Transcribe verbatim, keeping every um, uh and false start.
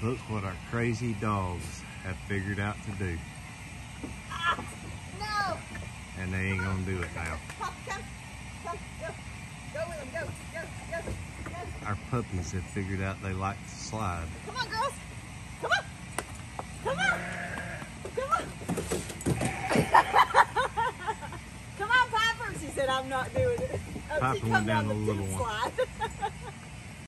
Look what our crazy dogs have figured out to do. Ah, no! And they ain't gonna do it now. Pop, come, come, go. Go with them, go, go, go, go. Our puppies have figured out they like to slide. Come on, girls. Come on. Come on. Come on. Come on, Piper. She said, I'm not doing it. Oh, Piper she come went down down the the little tube one. slide.